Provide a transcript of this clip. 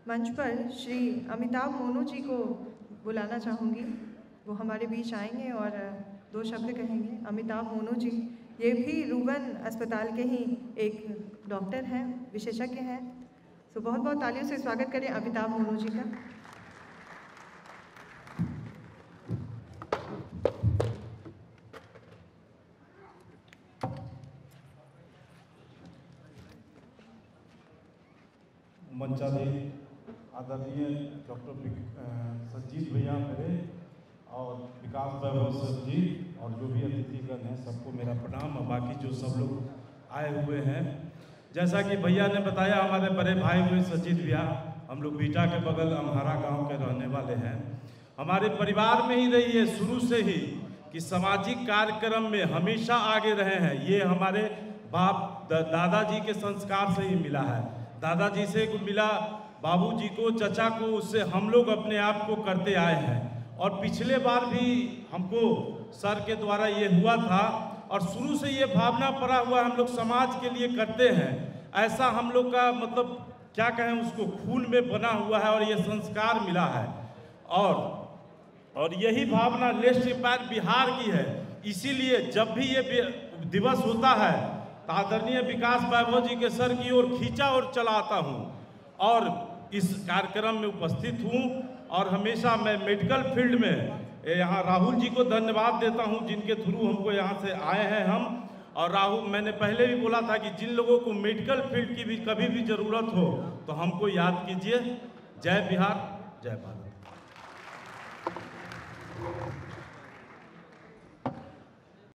मंच पर श्री अमिताभ मोनू जी को बुलाना चाहूँगी। वो हमारे बीच आएंगे और 2 शब्द कहेंगे। अमिताभ मोनू जी ये भी रूबन अस्पताल के ही एक डॉक्टर हैं, विशेषज्ञ हैं। तो बहुत बहुत तालियों से स्वागत करें अमिताभ मोनू जी का। मंचाधीन आदरणीय डॉक्टर संजीत भैया मेरे और विकास वैभव सर जी और जो भी अतिथिगण हैं सबको मेरा प्रणाम और बाकी जो सब लोग आए हुए हैं। जैसा कि भैया ने बताया, हमारे बड़े भाई हुए सचित भैया, हम लोग बीटा के बगल अम्हारा गांव के रहने वाले हैं। हमारे परिवार में ही रही है शुरू से ही कि सामाजिक कार्यक्रम में हमेशा आगे रहे हैं। ये हमारे बाप दादाजी के संस्कार से ही मिला है। दादाजी से मिला, बाबूजी को, चचा को, उससे हम लोग अपने आप को करते आए हैं। और पिछले बार भी हमको सर के द्वारा ये हुआ था और शुरू से ये भावना पड़ा हुआ हम लोग समाज के लिए करते हैं। ऐसा हम लोग का मतलब क्या कहें, उसको खून में बना हुआ है और ये संस्कार मिला है। और यही भावना लेफ्ट एम्पायर बिहार की है। इसीलिए जब भी ये दिवस होता है तो आदरणीय विकास वैभव जी के सर की ओर खींचा और चलाता हूँ और इस कार्यक्रम में उपस्थित हूँ। और हमेशा मैं मेडिकल फील्ड में यहाँ राहुल जी को धन्यवाद देता हूँ जिनके थ्रू हमको यहाँ से आए हैं हम। और राहुल, मैंने पहले भी बोला था कि जिन लोगों को मेडिकल फील्ड की भी कभी भी ज़रूरत हो तो हमको याद कीजिए। जय बिहार, जय भारत।